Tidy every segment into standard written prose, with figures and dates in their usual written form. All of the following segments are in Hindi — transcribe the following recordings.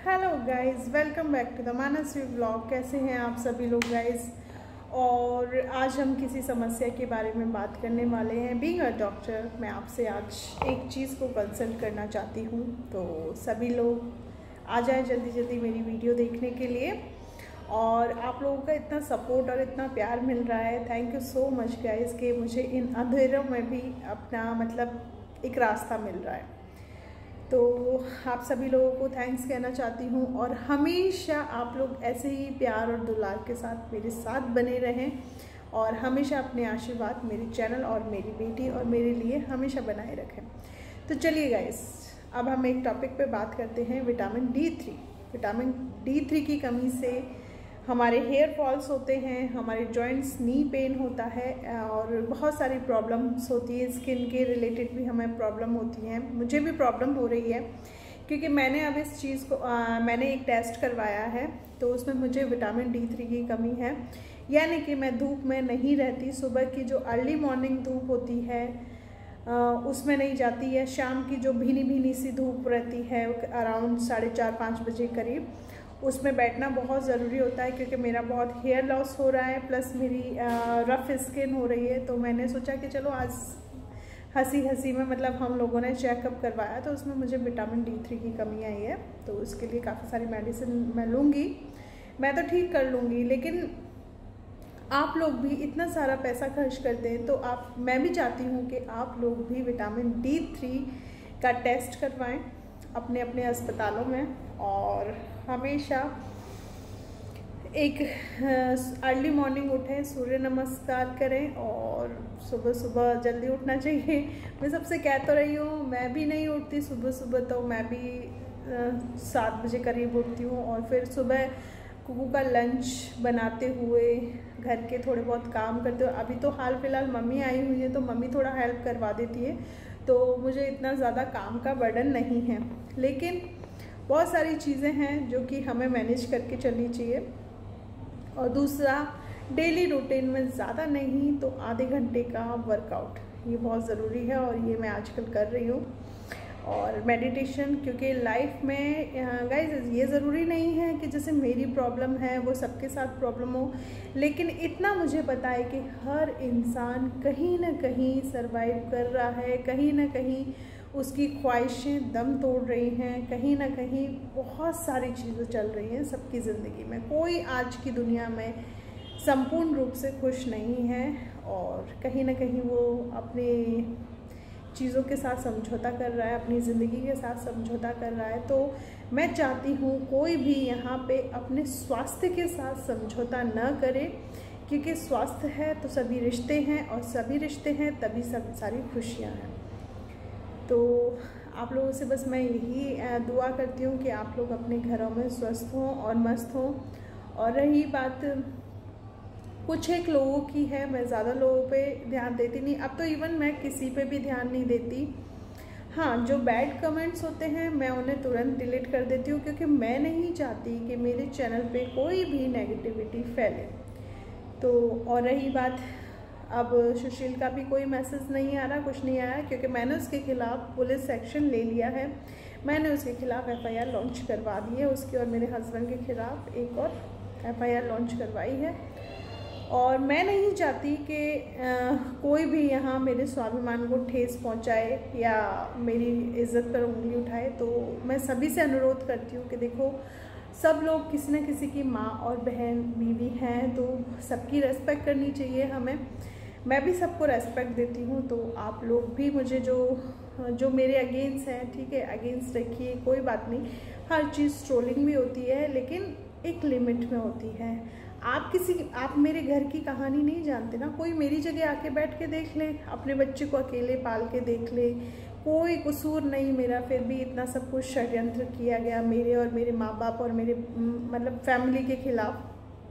Hello guys, welcome back to the Manasvi blog. कैसे हैं आप सभी लोग गाइस। और आज हम किसी समस्या के बारे में बात करने वाले हैं। बीइंग अ डॉक्टर, मैं आपसे आज एक चीज़ को कंसल्ट करना चाहती हूँ, तो सभी लोग आ जाएं जल्दी जल्दी मेरी वीडियो देखने के लिए। और आप लोगों का इतना सपोर्ट और इतना प्यार मिल रहा है, thank you so much guys, कि मुझे इन अंधेरों में भी अपना एक रास्ता मिल रहा है। तो आप सभी लोगों को थैंक्स कहना चाहती हूँ। और हमेशा आप लोग ऐसे ही प्यार और दुलार के साथ मेरे साथ बने रहें और हमेशा अपने आशीर्वाद मेरे चैनल और मेरी बेटी और मेरे लिए हमेशा बनाए रखें। तो चलिए गाइस, अब हम एक टॉपिक पे बात करते हैं, विटामिन D3। विटामिन D3 की कमी से हमारे हेयर फॉल्स होते हैं, हमारे जॉइंट्स, नी पेन होता है और बहुत सारी प्रॉब्लम्स होती है। स्किन के रिलेटेड भी हमें प्रॉब्लम होती हैं। मुझे भी प्रॉब्लम हो रही है क्योंकि मैंने अब इस चीज़ को मैंने एक टेस्ट करवाया है, तो उसमें मुझे विटामिन D3 की कमी है। यानी कि मैं धूप में नहीं रहती। सुबह की जो अर्ली मॉर्निंग धूप होती है उसमें नहीं जाती है। शाम की जो भीनी भीनी सी धूप रहती है अराउंड 4:30-5 बजे करीब, उसमें बैठना बहुत ज़रूरी होता है क्योंकि मेरा बहुत हेयर लॉस हो रहा है, प्लस मेरी रफ़ स्किन हो रही है। तो मैंने सोचा कि चलो आज हंसी हंसी में हम लोगों ने चेकअप करवाया, तो उसमें मुझे विटामिन D3 की कमी आई है। तो उसके लिए काफ़ी सारी मेडिसिन मैं लूँगी, मैं तो ठीक कर लूँगी। लेकिन आप लोग भी इतना सारा पैसा खर्च करते हैं, तो मैं भी चाहती हूँ कि आप लोग भी विटामिन D3 का टेस्ट करवाएं अपने अपने अस्पतालों में। और हमेशा एक अर्ली मॉर्निंग उठें, सूर्य नमस्कार करें और सुबह सुबह जल्दी उठना चाहिए। मैं सबसे कह तो रही हूँ, मैं भी नहीं उठती सुबह सुबह, तो मैं भी 7 बजे करीब उठती हूँ। और फिर सुबह कुकू का लंच बनाते हुए घर के थोड़े बहुत काम करते हुए, अभी तो हाल फिलहाल मम्मी आई हुई है तो मम्मी थोड़ा हेल्प करवा देती है, तो मुझे इतना ज़्यादा काम का बर्डन नहीं है। लेकिन बहुत सारी चीज़ें हैं जो कि हमें मैनेज करके चलनी चाहिए। और दूसरा, डेली रूटीन में ज़्यादा नहीं तो आधे घंटे का वर्कआउट, ये बहुत ज़रूरी है और ये मैं आजकल कर रही हूँ। और मेडिटेशन, क्योंकि लाइफ में गाइस ये ज़रूरी नहीं है कि जैसे मेरी प्रॉब्लम है वो सबके साथ प्रॉब्लम हो, लेकिन इतना मुझे पता है कि हर इंसान कहीं ना कहीं सरवाइव कर रहा है, कहीं ना कहीं उसकी ख्वाहिशें दम तोड़ रही हैं, कहीं ना कहीं बहुत सारी चीज़ें चल रही हैं सबकी ज़िंदगी में। कोई आज की दुनिया में संपूर्ण रूप से खुश नहीं है और कहीं ना कहीं वो अपने चीज़ों के साथ समझौता कर रहा है, अपनी ज़िंदगी के साथ समझौता कर रहा है। तो मैं चाहती हूँ कोई भी यहाँ पे अपने स्वास्थ्य के साथ समझौता न करे, क्योंकि स्वास्थ्य है तो सभी रिश्ते हैं और सभी रिश्ते हैं तभी सब सारी खुशियाँ हैं। तो आप लोगों से बस मैं यही दुआ करती हूँ कि आप लोग अपने घरों में स्वस्थ हों और मस्त हों। और रही बात कुछ एक लोगों की है, मैं ज़्यादा लोगों पे ध्यान देती नहीं। अब तो इवन मैं किसी पे भी ध्यान नहीं देती। हाँ, जो बैड कमेंट्स होते हैं मैं उन्हें तुरंत डिलीट कर देती हूँ, क्योंकि मैं नहीं चाहती कि मेरे चैनल पे कोई भी नेगेटिविटी फैले। तो और रही बात, अब सुशील का भी कोई मैसेज नहीं आ रहा, कुछ नहीं आया, क्योंकि मैंने उसके खिलाफ़ पुलिस एक्शन ले लिया है। मैंने उसके खिलाफ़ FIR लॉन्च करवा दी है, उसकी और मेरे हस्बैंड के खिलाफ़ एक और FIR लॉन्च करवाई है। और मैं नहीं चाहती कि कोई भी यहाँ मेरे स्वाभिमान को ठेस पहुँचाए या मेरी इज़्ज़त पर उंगली उठाए। तो मैं सभी से अनुरोध करती हूँ कि देखो, सब लोग किसी न किसी की माँ और बहन बीवी हैं, तो सबकी रेस्पेक्ट करनी चाहिए हमें। मैं भी सबको रेस्पेक्ट देती हूँ, तो आप लोग भी मुझे जो मेरे अगेंस्ट हैं, ठीक है, अगेंस्ट रखिए, कोई बात नहीं। हर चीज़ ट्रोलिंग भी होती है, लेकिन एक लिमिट में होती है। आप मेरे घर की कहानी नहीं जानते ना। कोई मेरी जगह आके बैठ के देख ले, अपने बच्चे को अकेले पाल के देख ले, कोई कसूर नहीं मेरा, फिर भी इतना सब कुछ षड्यंत्र किया गया मेरे और मेरे माँ बाप और मेरे फैमिली के खिलाफ,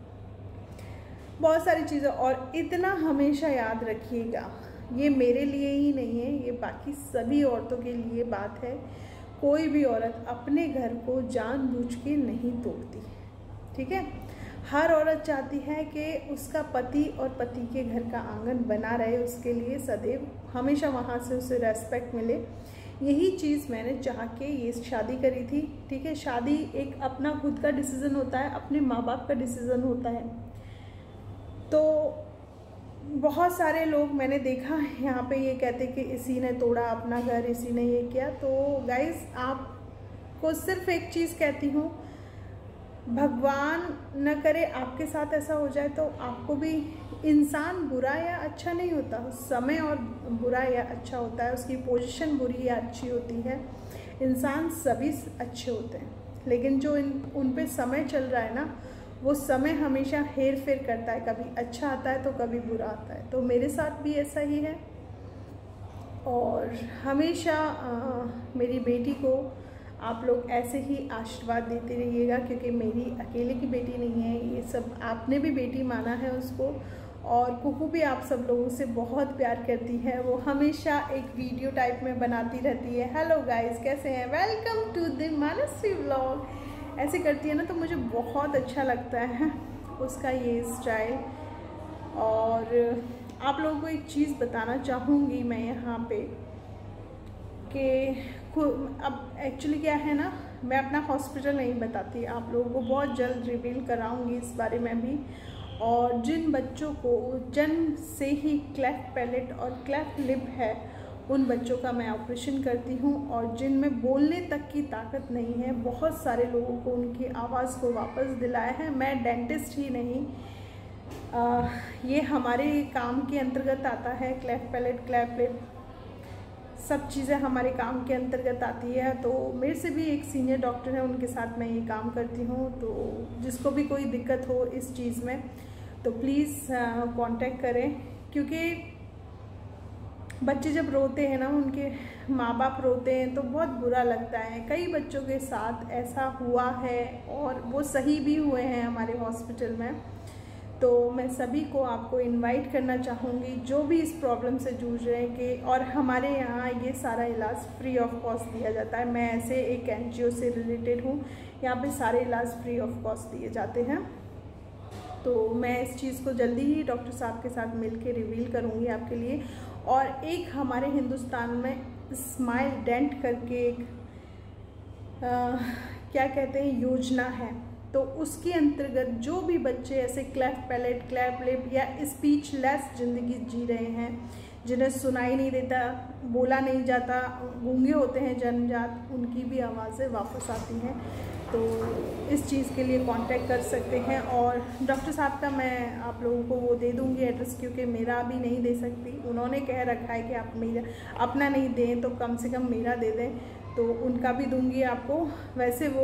बहुत सारी चीज़ें। और इतना हमेशा याद रखिएगा, ये मेरे लिए ही नहीं है, ये बाकी सभी औरतों के लिए बात है। कोई भी औरत अपने घर को जानबूझ के नहीं तोड़ती, ठीक है। हर औरत चाहती है कि उसका पति और पति के घर का आंगन बना रहे, उसके लिए सदैव हमेशा वहाँ से उसे रेस्पेक्ट मिले। यही चीज़ मैंने चाह के ये शादी करी थी। ठीक है, शादी एक अपना खुद का डिसीज़न होता है, अपने माँ बाप का डिसीज़न होता है। तो बहुत सारे लोग मैंने देखा यहाँ पे ये कहते कि इसी ने तोड़ा अपना घर, इसी ने ये किया। तो गाइस, आपको सिर्फ एक चीज़ कहती हूँ, भगवान न करे आपके साथ ऐसा हो जाए। तो आपको भी, इंसान बुरा या अच्छा नहीं होता, समय और बुरा या अच्छा होता है, उसकी पोजीशन बुरी या अच्छी होती है। इंसान सभी अच्छे होते हैं, लेकिन जो उन पे समय चल रहा है ना, वो समय हमेशा हेर फेर करता है, कभी अच्छा आता है तो कभी बुरा आता है। तो मेरे साथ भी ऐसा ही है। और हमेशा मेरी बेटी को आप लोग ऐसे ही आशीर्वाद देते रहिएगा, क्योंकि मेरी अकेले की बेटी नहीं है, ये सब आपने भी बेटी माना है उसको। और कुकू भी आप सब लोगों से बहुत प्यार करती है, वो हमेशा एक वीडियो टाइप में बनाती रहती है, हेलो गाइस कैसे हैं, welcome to the Mansi vlog, ऐसे करती है ना। तो मुझे बहुत अच्छा लगता है उसका ये स्टाइल। और आप लोगों को एक चीज़ बताना चाहूँगी मैं यहाँ पे कि अब एक्चुअली क्या है ना, मैं अपना हॉस्पिटल नहीं बताती, आप लोगों को बहुत जल्द रिवील कराऊंगी इस बारे में भी। और जिन बच्चों को जन्म से ही क्लेफ्ट पैलेट और क्लेफ्ट लिप है, उन बच्चों का मैं ऑपरेशन करती हूँ। और जिनमें बोलने तक की ताकत नहीं है, बहुत सारे लोगों को उनकी आवाज़ को वापस दिलाया है। मैं डेंटिस्ट ही नहीं, ये हमारे काम के अंतर्गत आता है, क्लेफ्ट पैलेट, क्लेफ्ट लिप, सब चीज़ें हमारे काम के अंतर्गत आती है। तो मेरे से भी एक सीनियर डॉक्टर है, उनके साथ मैं ये काम करती हूँ। तो जिसको भी कोई दिक्कत हो इस चीज़ में तो प्लीज़ कांटेक्ट करें, क्योंकि बच्चे जब रोते हैं ना, उनके माँ बाप रोते हैं तो बहुत बुरा लगता है। कई बच्चों के साथ ऐसा हुआ है और वो सही भी हुए हैं हमारे हॉस्पिटल में। तो मैं सभी को आपको इनवाइट करना चाहूँगी जो भी इस प्रॉब्लम से जूझ रहे हैं कि, और हमारे यहाँ ये सारा इलाज फ्री ऑफ कॉस्ट दिया जाता है। मैं ऐसे एक NGO से रिलेटेड हूँ, यहाँ पे सारे इलाज फ्री ऑफ कॉस्ट दिए जाते हैं। तो मैं इस चीज़ को जल्दी ही डॉक्टर साहब के साथ मिल के रिवील करूँगी आपके लिए। और एक हमारे हिंदुस्तान में स्माइल डेंट करके एक क्या कहते हैं योजना है, तो उसके अंतर्गत जो भी बच्चे ऐसे क्लेफ्ट पैलेट, क्लेफ्ट लिप या स्पीचलेस ज़िंदगी जी रहे हैं, जिन्हें सुनाई नहीं देता, बोला नहीं जाता, गूंगे होते हैं जन्मजात, उनकी भी आवाज़ें वापस आती हैं। तो इस चीज़ के लिए कांटेक्ट कर सकते हैं। और डॉक्टर साहब का मैं आप लोगों को वो दे दूंगी एड्रेस, क्योंकि मेरा भी नहीं दे सकती, उन्होंने कह रखा है कि आप मेरा अपना नहीं दें तो कम से कम मेरा दे दें, तो उनका भी दूंगी आपको। वैसे वो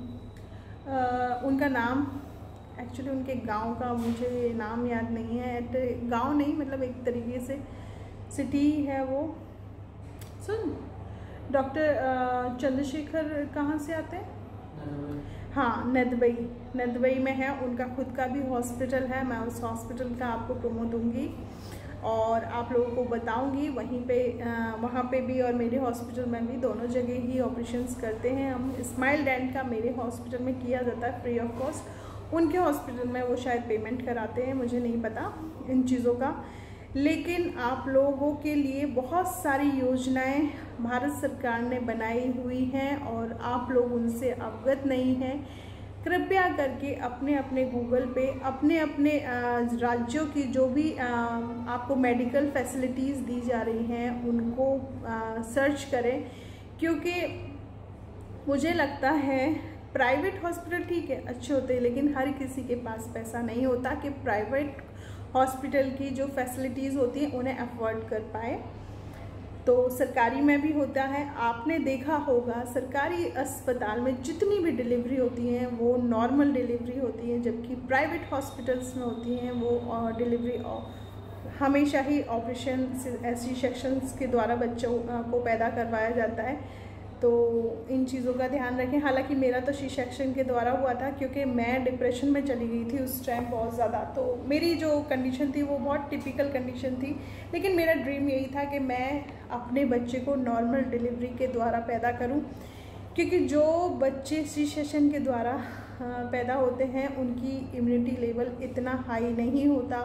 उनका नाम एक्चुअली उनके गांव का मुझे नाम याद नहीं है, गांव नहीं मतलब एक तरीके से सिटी है वो। सुन, डॉक्टर चंद्रशेखर कहाँ से आते हैं? हाँ, नदबई में है, उनका खुद का भी हॉस्पिटल है। मैं उस हॉस्पिटल का आपको प्रोमो दूंगी और आप लोगों को बताऊंगी। वहाँ पे भी और मेरे हॉस्पिटल में भी, दोनों जगह ही ऑपरेशंस करते हैं हम। स्माइल डेंट का मेरे हॉस्पिटल में किया जाता है फ्री ऑफ कॉस्ट, उनके हॉस्पिटल में वो शायद पेमेंट कराते हैं, मुझे नहीं पता इन चीज़ों का। लेकिन आप लोगों के लिए बहुत सारी योजनाएं भारत सरकार ने बनाई हुई हैं और आप लोग उनसे अवगत नहीं हैं। कृपया करके अपने अपने गूगल पे अपने अपने राज्यों की जो भी आपको मेडिकल फैसिलिटीज़ दी जा रही हैं उनको सर्च करें, क्योंकि मुझे लगता है प्राइवेट हॉस्पिटल ठीक है अच्छे होते हैं, लेकिन हर किसी के पास पैसा नहीं होता कि प्राइवेट हॉस्पिटल की जो फैसिलिटीज़ होती हैं उन्हें अफोर्ड कर पाए। तो सरकारी में भी होता है, आपने देखा होगा सरकारी अस्पताल में जितनी भी डिलीवरी होती हैं वो नॉर्मल डिलीवरी होती है, जबकि प्राइवेट हॉस्पिटल्स में होती हैं वो डिलीवरी हमेशा ही ऑपरेशन ऐसी सेक्शंस के द्वारा बच्चों को पैदा करवाया जाता है। तो इन चीज़ों का ध्यान रखें। हालांकि मेरा तो सी सेक्शन के द्वारा हुआ था, क्योंकि मैं डिप्रेशन में चली गई थी उस टाइम बहुत ज़्यादा। तो मेरी जो कंडीशन थी वो बहुत टिपिकल कंडीशन थी, लेकिन मेरा ड्रीम यही था कि मैं अपने बच्चे को नॉर्मल डिलीवरी के द्वारा पैदा करूं, क्योंकि जो बच्चे सी सेक्शन के द्वारा पैदा होते हैं उनकी इम्यूनिटी लेवल इतना हाई नहीं होता,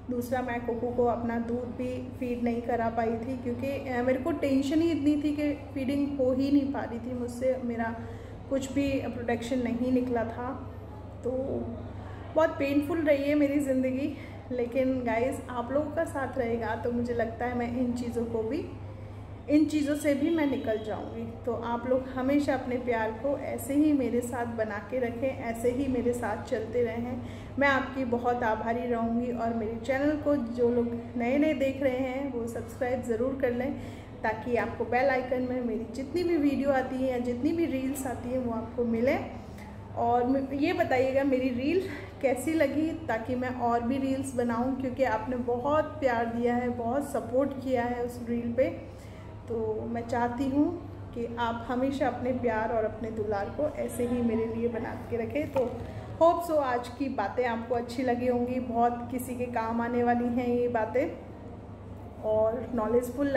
दूसरा मैं कोको को अपना दूध भी फीड नहीं करा पाई थी, क्योंकि मेरे को टेंशन ही इतनी थी कि फीडिंग हो ही नहीं पा रही थी मुझसे, मेरा कुछ भी प्रोडक्शन नहीं निकला था। तो बहुत पेनफुल रही है मेरी ज़िंदगी, लेकिन गाइस आप लोगों का साथ रहेगा तो मुझे लगता है मैं इन चीज़ों से भी मैं निकल जाऊंगी। तो आप लोग हमेशा अपने प्यार को ऐसे ही मेरे साथ बना के रखें, ऐसे ही मेरे साथ चलते रहें। मैं आपकी बहुत आभारी रहूंगी। और मेरे चैनल को जो लोग नए देख रहे हैं वो सब्सक्राइब ज़रूर कर लें, ताकि आपको बेल आइकन में मेरी जितनी भी वीडियो आती है या जितनी भी रील्स आती हैं वो आपको मिले। और ये बताइएगा मेरी रील कैसी लगी, ताकि मैं और भी रील्स बनाऊं, क्योंकि आपने बहुत प्यार दिया है, बहुत सपोर्ट किया है उस रील पे। तो मैं चाहती हूँ कि आप हमेशा अपने प्यार और अपने दुलार को ऐसे ही मेरे लिए बना के रखें। तो होप सो आज की बातें आपको अच्छी लगी होंगी, बहुत किसी के काम आने वाली हैं ये बातें, और नॉलेजफुल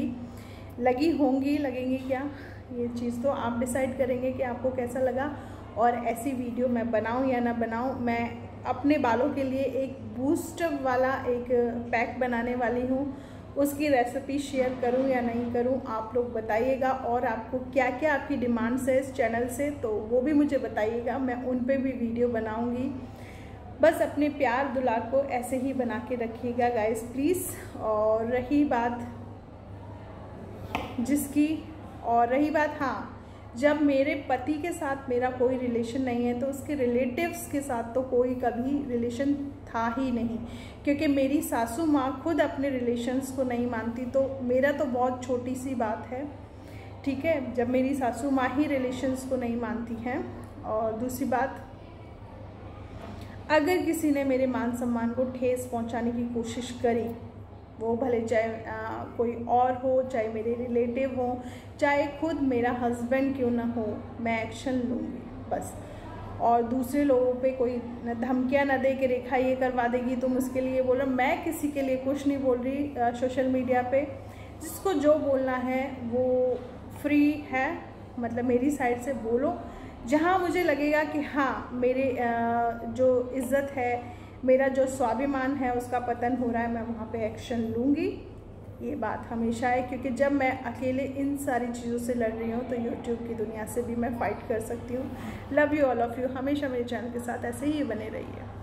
लगेंगी क्या, ये चीज़ तो आप डिसाइड करेंगे कि आपको कैसा लगा। और ऐसी वीडियो मैं बनाऊं या ना बनाऊं, मैं अपने बालों के लिए एक बूस्ट वाला एक पैक बनाने वाली हूं, उसकी रेसिपी शेयर करूं या नहीं करूं आप लोग बताइएगा। और आपको क्या क्या आपकी डिमांड्स है इस चैनल से, तो वो भी मुझे बताइएगा, मैं उन पे भी वीडियो बनाऊंगी। बस अपने प्यार दुलार को ऐसे ही बना के रखिएगा गाइस प्लीज़। और रही बात हाँ, जब मेरे पति के साथ मेरा कोई रिलेशन नहीं है तो उसके रिलेटिव्स के साथ तो कोई कभी रिलेशन था ही नहीं, क्योंकि मेरी सासू माँ खुद अपने रिलेशंस को नहीं मानती। तो मेरा तो बहुत छोटी सी बात है, ठीक है, जब मेरी सासू माँ ही रिलेशंस को नहीं मानती हैं। और दूसरी बात, अगर किसी ने मेरे मान सम्मान को ठेस पहुँचाने की कोशिश करी, वो भले चाहे कोई और हो, चाहे मेरे रिलेटिव हो, चाहे खुद मेरा हस्बैंड क्यों ना हो, मैं एक्शन लूँगी बस। और दूसरे लोगों पे कोई धमकियाँ न दे के रेखा ये करवा देगी तुम उसके लिए बोलो, मैं किसी के लिए कुछ नहीं बोल रही सोशल मीडिया पे। जिसको जो बोलना है वो फ्री है, मतलब मेरी साइड से बोलो। जहाँ मुझे लगेगा कि हाँ मेरे जो इज़्ज़त है, मेरा जो स्वाभिमान है उसका पतन हो रहा है, मैं वहाँ पे एक्शन लूँगी। ये बात हमेशा है, क्योंकि जब मैं अकेले इन सारी चीज़ों से लड़ रही हूँ तो यूट्यूब की दुनिया से भी मैं फ़ाइट कर सकती हूँ। Love you all of you, हमेशा मेरे चैनल के साथ ऐसे ही बने रहिए।